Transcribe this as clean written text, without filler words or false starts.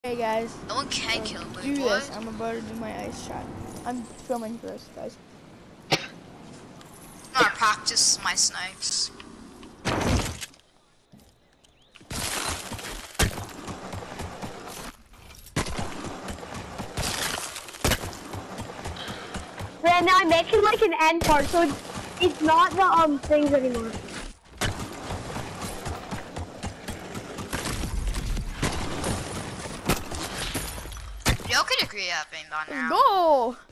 Hey guys, No one can kill me. do What? this. I'm about to do my ice shot. I'm filming first, guys. I'm gonna practice my snipes. Then I'm making like an end part, so it's not the things anymore. Y'all could agree that being done now. Go!